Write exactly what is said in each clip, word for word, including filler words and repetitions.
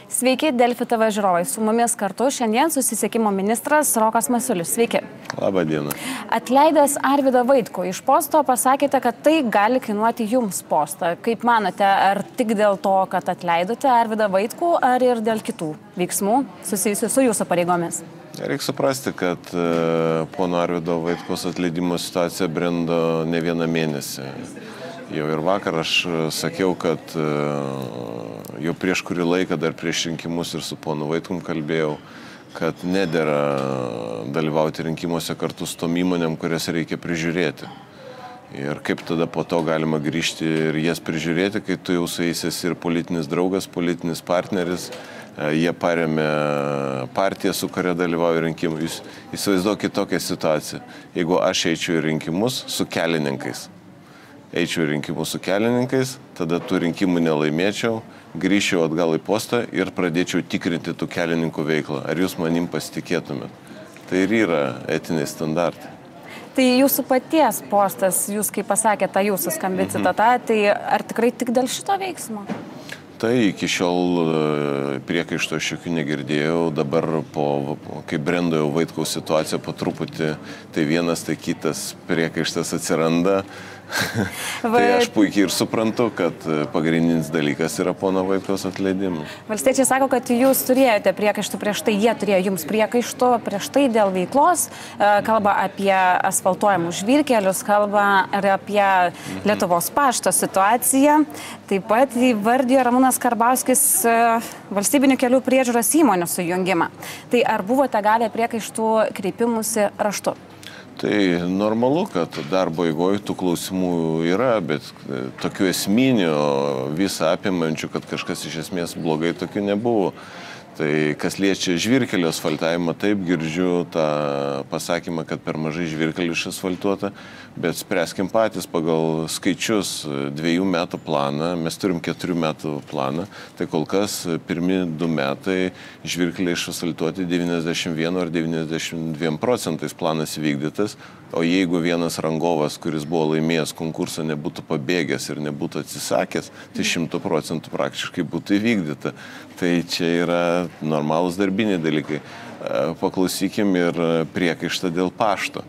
Sveiki, Delfi T V žiūrovai. Su mumis kartu šiandien susisiekimo ministras Rokas Masiulis. Sveiki. Labą dieną. Atleidęs Arvydą Vaitkų iš posto, pasakėte, kad tai gali kainuoti jums postą. Kaip manote, ar tik dėl to, kad atleidote Arvydą Vaitkų, ar ir dėl kitų veiksmų susijusių su jūsų pareigomis? Reikia suprasti, kad pono Arvydo Vaitkos atleidimo situacija brendo ne vieną mėnesį. Jau ir vakar aš sakiau, kad jau prieš kurį laiką, dar prieš rinkimus ir su ponu Vaitkum kalbėjau, kad nedėra dalyvauti rinkimuose kartu su tom įmonėm, kurias reikia prižiūrėti. Ir kaip tada po to galima grįžti ir jas prižiūrėti, kai tu jau su jais esi ir politinis draugas, politinis partneris, jie paremė partiją, su kuria dalyvauja rinkimų. Jūs įsivaizduokit tokią situaciją. Jeigu aš eičiau į rinkimus su kelininkais, eičiau rinkimus su kelininkais, tada tų rinkimų nelaimėčiau, grįžčiau atgal į postą ir pradėčiau tikrinti tų kelininkų veiklą. Ar jūs manim pasitikėtumėt? Tai ir yra etiniai standartai. Tai jūsų paties postas, jūs kaip pasakėte, ta jūsų skambi citata, tai ar tikrai tik dėl šito veiksmo? Tai iki šiol priekaišto aš jokių negirdėjau, dabar po, kai brendo jau Vaitkaus situacija po truputį, tai vienas, tai kitas priekaištas atsiranda. Tai aš puikiai ir suprantu, kad pagrindinis dalykas yra pono Vaitkaus atleidimas. Valstiečiai sako, kad jūs turėjote priekaištų prieš tai, jie turėjo jums priekaištų prieš tai dėl veiklos, kalba apie asfaltuojamus žvyrkelius, kalba ir apie Lietuvos pašto situaciją. Taip pat įvardijo Ramūnas Karbauskis valstybinių kelių priežiūros įmonių sujungimą. Tai ar buvote gavę priekaištų kreipimusi raštu? Tai normalu, kad darbo eigoje tų klausimų yra, bet tokių esminių, visą apimančių, kad kažkas iš esmės blogai, tokių nebuvo. Tai kas liečia žvyrkelio asfaltavimą, taip girdžiu tą pasakymą, kad per mažai žvyrkelių išasfaltuota, bet spręskim patys pagal skaičius dviejų metų planą, mes turim keturių metų planą, tai kol kas pirmi du metai žvyrkeliai išasfaltuoti devyniasdešimt vienu ar devyniasdešimt dviem procentais planas įvykdytas, o jeigu vienas rangovas, kuris buvo laimėjęs konkursą, nebūtų pabėgęs ir nebūtų atsisakęs, tai šimtų procentų praktiškai būtų įvykdyta. Tai čia yra normalūs darbiniai dalykai. Paklausykim ir priekaištą dėl pašto.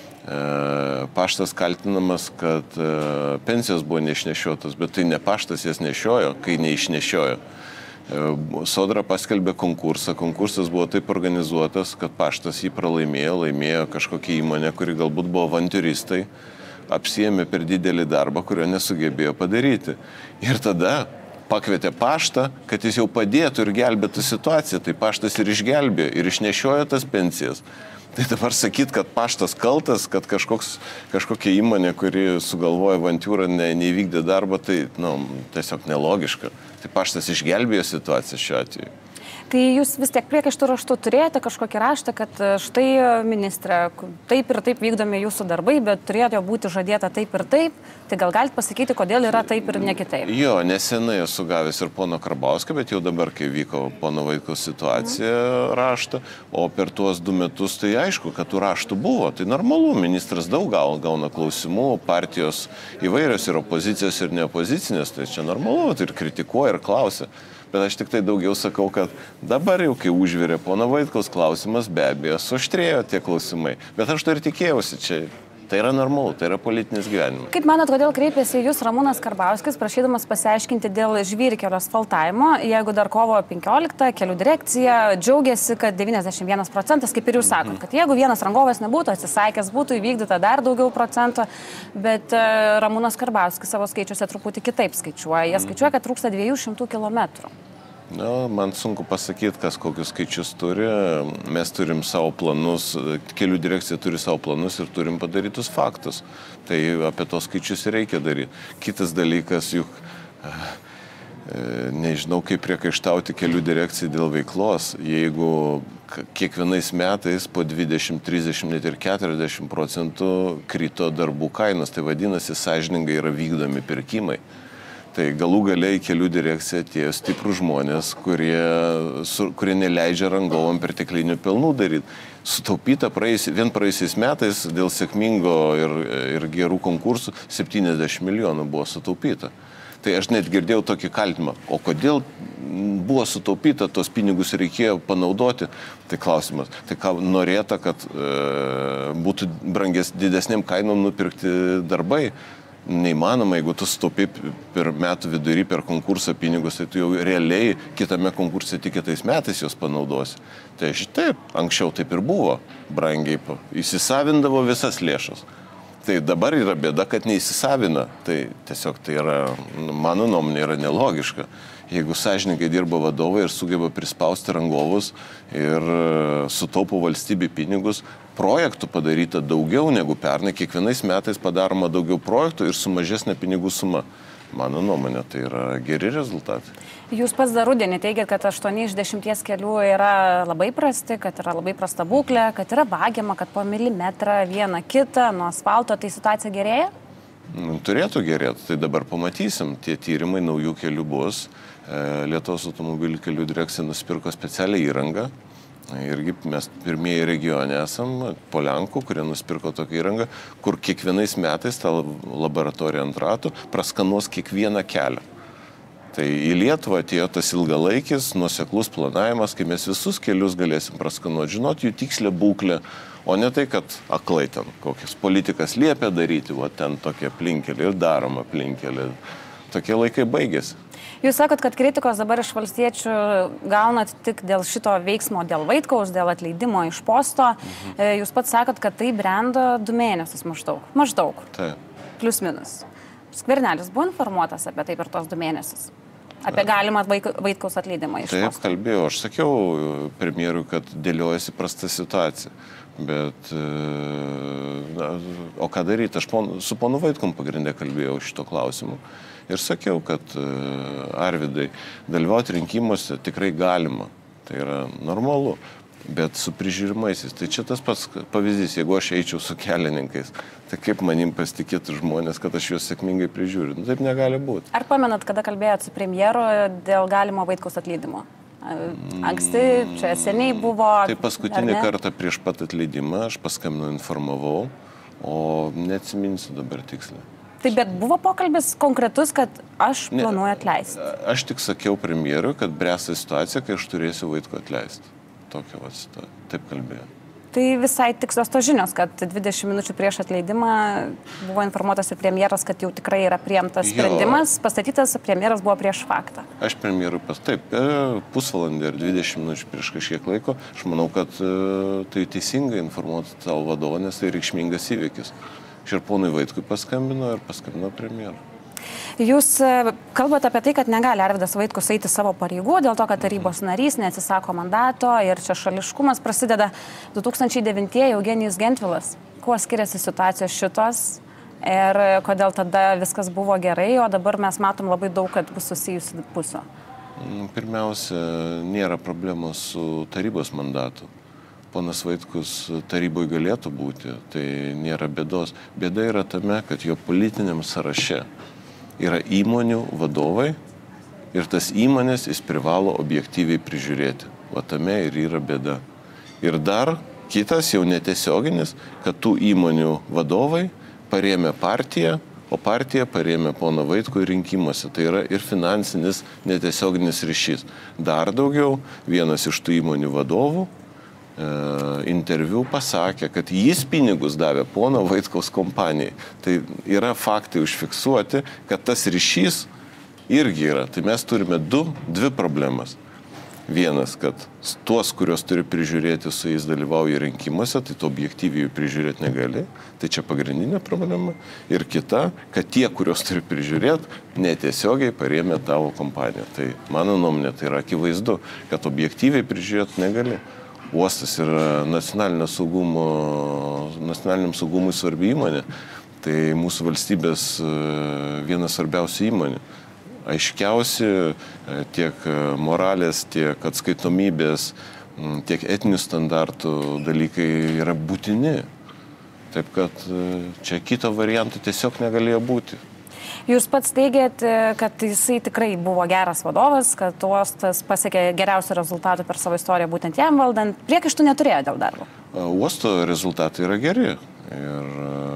Paštas kaltinamas, kad pensijos buvo neišnešiotos, bet tai ne paštas jas nešiojo, kai neišnešiojo. Sodra paskelbė konkursą, konkursas buvo taip organizuotas, kad paštas jį pralaimėjo, laimėjo kažkokia įmonė, kuri galbūt buvo avantiūristai, apsiėmė per didelį darbą, kurio nesugebėjo padaryti. Ir tada pakvietė paštą, kad jis jau padėtų ir gelbėtų situaciją, tai paštas ir išgelbėjo, ir išnešiojo tas pensijas. Tai dabar sakyt, kad paštas kaltas, kad kažkoks, kažkokia įmonė, kuri sugalvoja avantiūrą, ne, neįvykdė darbą, tai nu, tiesiog nelogiška. Tai paštas išgelbėjo situaciją šiuo atveju. Tai jūs vis tiek priekaištų raštu turėjote kažkokį raštą, kad štai ministrė, taip ir taip vykdomi jūsų darbai, bet turėjo būti žadėta taip ir taip. Tai gal galite pasakyti, kodėl yra taip ir ne kitaip? Jo, nesenai esu gavęs ir pono Karbauskio, bet jau dabar, kai vyko pono Vaitkaus situacija, mhm. raštą, o per tuos du metus tai aišku, kad tų raštų buvo. Tai normalu, ministras daug gal, gauna klausimų, partijos įvairios ir opozicijos ir neopozicinės, tai čia normalu, tai ir kritikuoja ir klausia. Bet aš tik tai daugiau sakau, kad dabar jau, kai užvirė pono Vaitkaus klausimas, be abejo, suaštrėjo tie klausimai. Bet aš to ir tikėjausi, čia tai yra normalu, tai yra politinis gyvenimas. Kaip manot, kodėl kreipėsi jūs Ramūnas Karbauskis, prašydamas pasiaiškinti dėl žvyrkelio asfaltavimo, jeigu dar kovo penkioliktą kelių direkcija džiaugiasi, kad devyniasdešimt vienas procentas, kaip ir jūs sakot, kad jeigu vienas rangovas nebūtų atsisakęs, būtų įvykdyta dar daugiau procentų, bet Ramūnas Karbauskis savo skaičiuose truputį kitaip skaičiuoja. Jie skaičiuoja, kad trūksta dviejų šimtų kilometrų. Na, man sunku pasakyti, kas kokius skaičius turi. Mes turim savo planus, kelių direkcija turi savo planus ir turim padarytus faktus. Tai apie tos skaičius reikia daryti. Kitas dalykas, juk nežinau, kaip priekaištauti kelių direkcijai dėl veiklos, jeigu kiekvienais metais po dvidešimt, trisdešimt, net ir keturiasdešimt procentų krito darbų kainos, tai vadinasi, sąžiningai yra vykdomi pirkimai. Tai galų galiai kelių direkcija atėjo stiprų žmonės, kurie, su, kurie neleidžia rangovom perteklinių pelnų daryti. Sutaupyta praėjus, vien praėjusiais metais dėl sėkmingo ir, ir gerų konkursų septyniasdešimt milijonų buvo sutaupyta. Tai aš net girdėjau tokį kaltimą, o kodėl buvo sutaupyta, tos pinigus reikėjo panaudoti, tai klausimas. Tai ką norėta, kad e, būtų brangės didesniam kainom nupirkti darbai. Neįmanoma, jeigu tu sutaupi per metų vidurį, per konkursą pinigus, tai tu jau realiai kitame konkurse tik kitais metais jos panaudosi. Tai šitaip, anksčiau taip ir buvo, brangiai įsisavindavo visas lėšas. Tai dabar yra bėda, kad neįsisavina. Tai tiesiog tai yra, mano nuomonė, yra nelogiška. Jeigu sąžininkai dirba vadovai ir sugeba prispausti rangovus ir sutaupo valstybė pinigus, projektų padaryta daugiau negu pernai, kiekvienais metais padaroma daugiau projektų ir su mažesnė pinigų suma. Mano nuomonė, tai yra geri rezultatai. Jūs pats dar rudenį teigiat, kad aštuoni iš dešimties kelių yra labai prasti, kad yra labai prasta būklė, kad yra vagiama, kad po milimetrą vieną kitą nuo asfalto, tai situacija gerėja? Nu, turėtų gerėti, tai dabar pamatysim, tie tyrimai naujų kelių bus. Lietuvos automobilių kelių direkcija nusipirko specialią įrangą. Irgi mes pirmieji regione esam, po Lenkų, kurie nusipirko tokią įrangą, kur kiekvienais metais tą laboratoriją ant ratų praskanuos kiekvieną kelią. Tai į Lietuvą atėjo tas ilgalaikis, nuoseklus planavimas, kai mes visus kelius galėsim praskanuoti, žinoti jų tikslę būklę, o ne tai, kad aklai ten kokias politikas liepia daryti, o ten tokie aplinkelį ir darom aplinkelį. Tokie laikai baigėsi. Jūs sakot, kad kritikos dabar iš valstiečių gaunat tik dėl šito veiksmo, dėl Vaitkaus, dėl atleidimo iš posto. Mhm. Jūs pats sakot, kad tai brendo du mėnesius maždaug. Maždaug. Taip. Plius minus. Skvernelis buvo informuotas apie tai per tos du mėnesius. Apie galimą Vaitkaus atleidimą iš posto. Taip, kalbėjau. Aš sakiau premjerui, kad dėliojasi prasta situacija. Bet, na, o ką daryti? Aš pon, su ponu Vaitkum pagrindę kalbėjau šito klausimu. Ir sakiau, kad Arvydai, dalyvauti rinkimuose tikrai galima. Tai yra normalu. Bet su prižiūrimaisiais. Tai čia tas pats pavyzdys, jeigu aš eičiau su kelininkais, tai kaip manim pasitikėtų žmonės, kad aš juos sėkmingai prižiūriu. Nu, taip negali būti. Ar pamenat, kada kalbėjot su premjeru dėl galimo Vaitkaus atleidimo? Anksti, čia seniai buvo. Tai paskutinį kartą prieš pat atleidimą aš paskambinau, informavau, o neatsiminsiu dabar tiksliai. Tai bet buvo pokalbis konkretus, kad aš planuoju atleisti? Ne, aš tik sakiau premjerui, kad bręsta situacija, kai aš turėsiu Vaitkų atleisti. Tokia va situacija. Taip kalbėjau. Tai visai tikslios tos žinios, kad dvidešimt minučių prieš atleidimą buvo informuotas ir premjeras, kad jau tikrai yra priimtas sprendimas, pastatytas, premjeras buvo prieš faktą. Aš premjerui pas taip, pusvalandį ir dvidešimt minučių prieš kažkiek laiko, aš manau, kad tai teisingai informuoti savo vadovą, nes tai reikšmingas įvykis. Ir ponui Vaitkui paskambino ir paskambino premjerui. Jūs kalbate apie tai, kad negali Arvydas Vaitkus eiti savo pareigų, dėl to, kad tarybos narys neatsisako mandato ir čia šališkumas prasideda. du tūkstančiai devintieji Eugenijus Gentvilas. Kuo skiriasi situacijos šitos ir kodėl tada viskas buvo gerai, o dabar mes matom labai daug, kad bus susijusi pusių? Pirmiausia, nėra problemos su tarybos mandatu. Ponas Vaitkus taryboje galėtų būti, tai nėra bėdos. Bėda yra tame, kad jo politiniam sąraše yra įmonių vadovai ir tas įmonės jis privalo objektyviai prižiūrėti. O tame ir yra bėda. Ir dar kitas jau netiesioginis, kad tų įmonių vadovai parėmė partiją, o partija parėmė poną Vaitkų rinkimuose. Tai yra ir finansinis netiesioginis ryšys. Dar daugiau, vienas iš tų įmonių vadovų interviu pasakė, kad jis pinigus davė pono Vaitkaus kompanijai. Tai yra faktai užfiksuoti, kad tas ryšys irgi yra. Tai mes turime du, dvi problemas. Vienas, kad tuos, kurios turi prižiūrėti, su jais dalyvauja rinkimuose, tai to objektyviai prižiūrėti negali. Tai čia pagrindinė problema. Ir kita, kad tie, kurios turi prižiūrėti, netiesiogiai parėmė tavo kompaniją. Tai mano nuomonė, tai yra akivaizdu, kad objektyviai prižiūrėti negali. Uostas yra nacionalinio saugumo, nacionaliniam saugumui svarbi įmonė. Tai mūsų valstybės vienas svarbiausių įmonių. Aiškiausi tiek moralės, tiek atskaitomybės, tiek etinių standartų dalykai yra būtini. Taip kad čia kito variantų tiesiog negalėjo būti. Jūs pats teigėte, kad jisai tikrai buvo geras vadovas, kad uostas pasiekė geriausių rezultatų per savo istoriją būtent jam valdant. Priekaištų neturėjo dėl darbo. Uosto rezultatai yra geri. Ir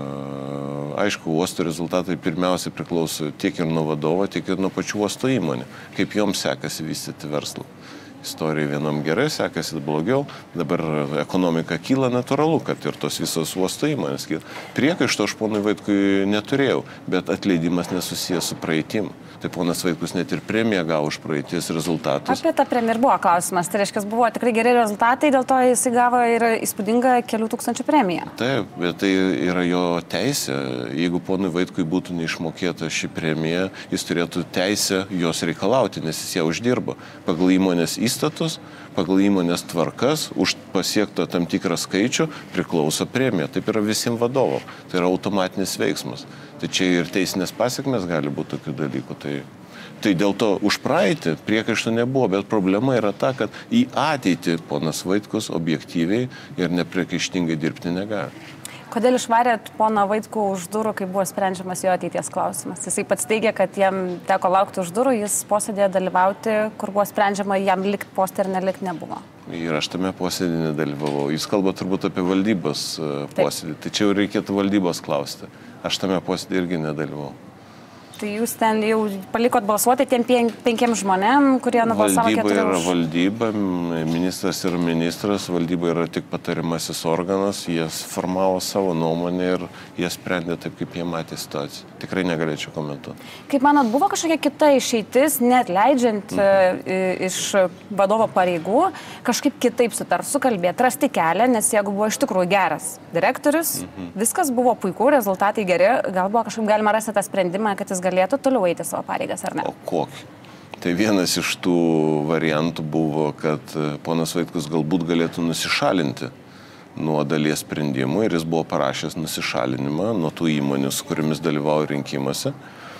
aišku, uosto rezultatai pirmiausia priklauso tiek ir nuo vadovo, tiek ir nuo pačių uosto įmonių. Kaip joms sekasi vystyti verslą. Istorija vienam gerai, sekasi blogiau, dabar ekonomika kyla, natūralu, kad ir tos visos uosto įmonės kyla. Priekaišto aš ponui Vaitkui neturėjau, bet atleidimas nesusijęs su praeitim. Tai ponas Vaitkus net ir premiją gavo už praeities rezultatus. Apie tą premiją ir buvo klausimas. Tai reiškia, buvo tikrai geri rezultatai, dėl to jis gavo ir įspūdingą kelių tūkstančių premiją. Taip, bet tai yra jo teisė. Jeigu ponui Vaitkui būtų neišmokėta ši premija, jis turėtų teisę jos reikalauti, nes jis ją uždirbo. Pagal įmonės įstatus, pagal įmonės tvarkas, už pasiektą tam tikrą skaičių priklauso premija. Taip yra visiems vadovom. Tai yra automatinis veiksmas. Tai čia ir teisinės pasiekmes gali būti tokių dalykų. Tai, tai dėl to už praeitį priekaištų nebuvo, bet problema yra ta, kad į ateitį ponas Vaitkus objektyviai ir nepriekaištingai dirbti negali. Kodėl išvarėt poną Vaitkų už durų, kai buvo sprendžiamas jo ateities klausimas? Jisai pats teigia, kad jam teko laukti už durų, jis posėdėje dalyvauti, kur buvo sprendžiama, jam likti postė ir nelikti nebuvo. Ir aš tame posėdėje nedalyvavau. Jūs kalbate turbūt apie valdybos posėdį. Tai čia jau reikėtų valdybos klausti. Aš tame posėdėje irgi nedalyvavau. Tai jūs ten jau palikot balsuoti tiem penkiems žmonėm, kurie nubalsavo keturi už. Valdyba yra valdyba, ministras yra ministras, valdyba yra tik patarimasis organas, jie formavo savo nuomonę ir jie sprendė taip, kaip jie matė situaciją. Tikrai negalėčiau komentuoti. Kaip manot, buvo kažkokia kita išeitis, net leidžiant mhm. iš vadovo pareigų, kažkaip kitaip sutart, sukalbėti, rasti kelią, nes jeigu buvo iš tikrųjų geras direktorius, mhm. viskas buvo puiku, rezultatai geri, gal buvo kažkaip galima rasti tą sprendimą, kad jis galėtų toliau eiti savo pareigas, ar ne? O kokį? Tai vienas iš tų variantų buvo, kad ponas Vaitkus galbūt galėtų nusišalinti nuo dalies sprendimų ir jis buvo parašęs nusišalinimą nuo tų įmonių, su kuriamis dalyvauja rinkimuose.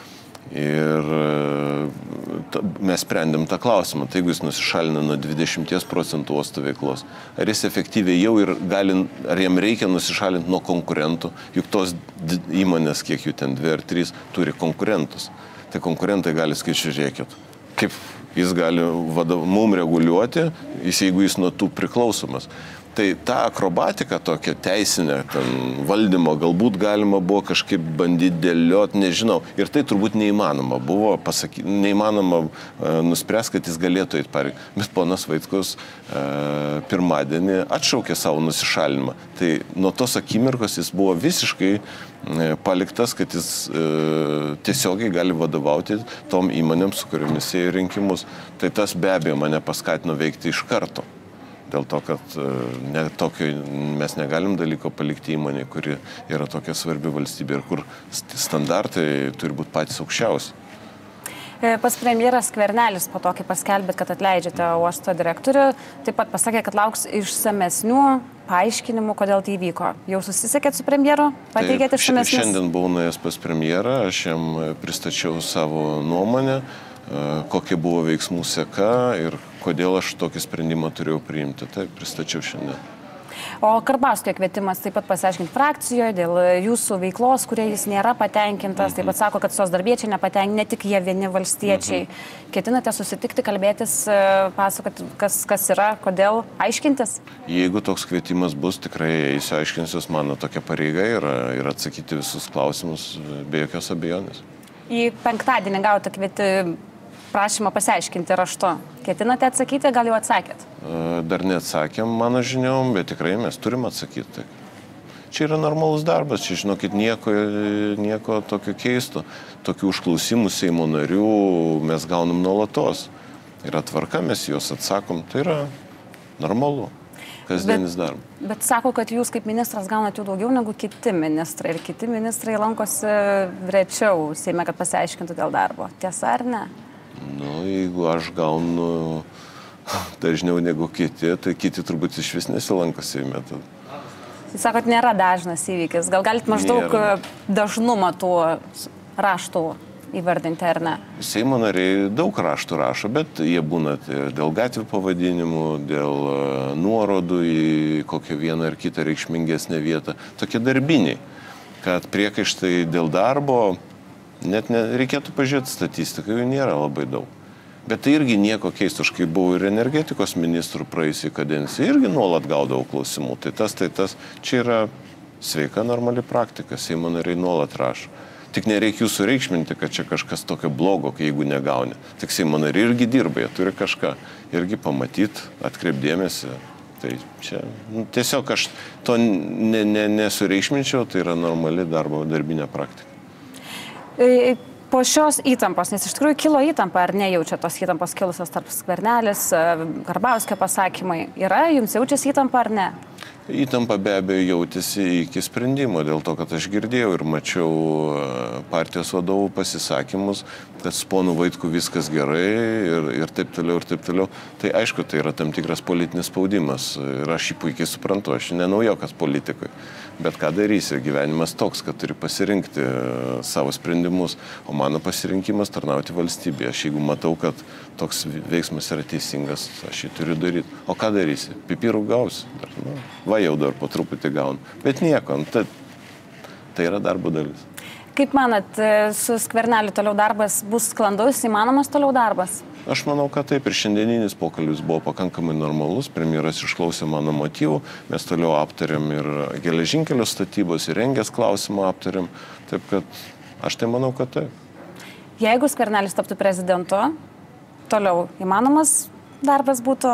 Ir ta, mes sprendėm tą klausimą. Tai jeigu jis nusišalina nuo dvidešimt procentų uosto veiklos, ar jis efektyviai jau ir gali, ar jam reikia nusišalinti nuo konkurentų, juk tos įmonės, kiek jų ten dvi ar trys, turi konkurentus. Tai konkurentai gali skaičiu, žiūrėkit, kaip jis gali vadav, mum reguliuoti, jis, jeigu jis nuo tų priklausomas. Tai ta akrobatika tokia teisinė, ten valdymo, galbūt galima buvo kažkaip bandyti dėlioti, nežinau. Ir tai turbūt neįmanoma buvo pasakyti, neįmanoma uh, nuspręs, kad jis galėtų eiti pareigą. Bet ponas Vaitkus uh, pirmadienį atšaukė savo nusišalinimą. Tai nuo tos akimirkos jis buvo visiškai uh, paliktas, kad jis uh, tiesiogiai gali vadovauti tom įmonėm, su kuriomis ėjo rinkimus. Tai tas be abejo mane paskatino veikti iš karto. Dėl to, kad ne, tokio, mes negalim dalyko palikti įmonė, kuri yra tokia svarbi valstybė ir kur standartai turi būti patys aukščiausi. Pas premjeras Skvernelis po to, kai paskelbėt, kad atleidžiate uosto direktorių, taip pat pasakė, kad lauks išsamesnių paaiškinimų, kodėl tai įvyko. Jau susisiekėt su premjeru? Pateikėt išsamesnius? Šiandien buvau nuėjęs pas premjerą, aš jam pristačiau savo nuomonę, kokia buvo veiksmų seka ir kodėl aš tokį sprendimą turėjau priimti. Taip, pristačiau šiandien. O Karbauskio kvietimas taip pat pasiaiškinti frakcijoje dėl jūsų veiklos, kurie jis nėra patenkintas, mhm. taip pat sako, kad socdarbiečiai nepatenkinti, ne tik jie vieni valstiečiai. Mhm. Ketinate susitikti, kalbėtis, pasakoti, kas, kas yra, kodėl, aiškintis? Jeigu toks kvietimas bus, tikrai eisiu aiškinsiuos, mano tokia pareiga yra ir atsakyti visus klausimus be jokios abejonės. Į penktadienį gautą kvietį prašymą pasiaiškinti raštu. Ketinate atsakyti, gal jau atsakėt? Dar neatsakėm mano žiniom, bet tikrai mes turim atsakyti. Čia yra normalus darbas, čia, žinokit, nieko, nieko tokio keisto. Tokių užklausimų Seimo narių mes gaunam nuolatos. Yra tvarka, mes juos atsakom, tai yra normalu. Kasdienis darbas. Bet, bet sako, kad jūs kaip ministras gaunate jų daugiau negu kiti ministrai. Ir kiti ministrai lankosi rečiau Seime, kad pasiaiškintų dėl darbo. Tiesa ar ne? Nu, jeigu aš gaunu dažniau negu kiti, tai kiti turbūt iš vis nesilanko Seime. Jūs sakot, nėra dažnas įvykis. Gal galit maždaug nėra. Dažnumą tų raštų įvardinti, ar ne? Seimo nariai daug raštų rašo, bet jie būna dėl gatvių pavadinimų, dėl nuorodų į kokią vieną ar kitą reikšmingesnę vietą. Tokie darbiniai, kad priekaištai dėl darbo Net ne, reikėtų pažiūrėti statistiką, jų nėra labai daug. Bet tai irgi nieko keisto, aš kai buvau ir energetikos ministrų praėjusią kadenciją, irgi nuolat gaudavau klausimų. Tai tas, tai tas, čia yra sveika, normali praktika, Seimo nariai nuolat rašo. Tik nereikia jų sureikšminti, kad čia kažkas tokio blogo, jeigu negauni. Tik Seimo nariai irgi dirba, jie turi kažką irgi pamatyti, atkreipdėmėsi. Tai čia nu, tiesiog aš to ne, ne, nesureikšminčiau, tai yra normali darbo darbinė praktika. E... Po šios įtampos, nes iš tikrųjų kilo įtampa, ar nejaučia tos įtampos kilusios tarp Skvernelis, Karbauskio pasakymai, yra, jums jaučiasi įtampa ar ne? Įtampa be abejo jautėsi iki sprendimo, dėl to, kad aš girdėjau ir mačiau partijos vadovų pasisakymus, kad su ponu Vaitku viskas gerai ir, ir taip toliau, ir taip toliau. Tai aišku, tai yra tam tikras politinis spaudimas ir aš jį puikiai suprantu, aš nenaujokas politikui. Bet ką darysi, gyvenimas toks, kad turi pasirinkti savo sprendimus, o mano pasirinkimas tarnauti valstybėje. Aš jeigu matau, kad toks veiksmas yra teisingas, aš jį turiu daryti. O ką darysi? Pipirų gausi. Dar, nu, va jau dar po truputį gaunu. Bet nieko, tai, tai yra darbo dalis. Kaip manat, su Skverneliu toliau darbas bus sklandus, įmanomas toliau darbas? Aš manau, kad taip ir šiandieninis pokalbis buvo pakankamai normalus, premjeras išklausė mano motyvų, mes toliau aptarėm ir geležinkelio statybos, ir rengės klausimą aptarėm, taip kad aš tai manau, kad taip. Jeigu Skvernelis taptų prezidentu, toliau įmanomas darbas būtų?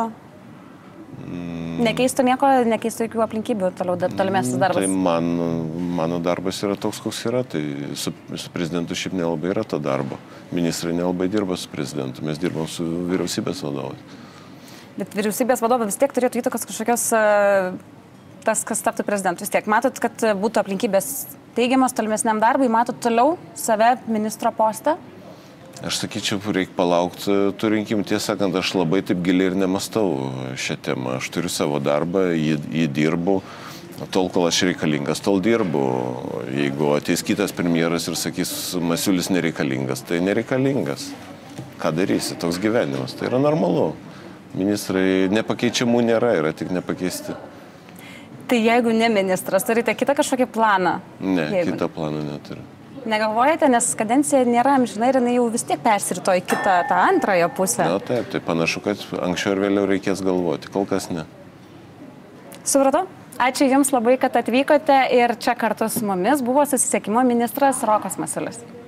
Nekeistų nieko, nekeistų jokių aplinkybių, toliau tolimesnis darbas. Tai man, mano darbas yra toks, koks yra, tai su, su prezidentu šiaip nelabai yra to darbo. Ministrai nelabai dirba su prezidentu, mes dirbam su vyriausybės vadovais. Bet vyriausybės vadovai vis tiek turėtų įtakos kažkokios, tas, kas taptų prezidentu. Vis tiek matot, kad būtų aplinkybės teigiamas tolimesniam darbui, matot toliau save ministro postą? Aš sakyčiau, reikia palaukti tų rinkimų. Tiesą sakant, aš labai taip giliai ir nemastau šią temą. Aš turiu savo darbą, jį, jį dirbu. Tol, kol aš reikalingas, tol dirbu. Jeigu ateis kitas premjeras ir sakys, Masiulis nereikalingas, tai nereikalingas. Ką darysi? Toks gyvenimas. Tai yra normalu. Ministrai nepakeičiamų nėra, yra tik nepakeisti. Tai jeigu ne ministras, turite kitą kažkokį planą? Ne, jeigu... kitą planą neturiu. Negalvojate, nes kadencija nėra amžina ir jinai jau vis tiek persirito į kitą, tą antrąją pusę. Na taip, tai panašu, kad anksčiau ir vėliau reikės galvoti, kol kas ne. Supratau. Ačiū Jums labai, kad atvykote ir čia kartu su mumis buvo susisiekimo ministras Rokas Masiulis.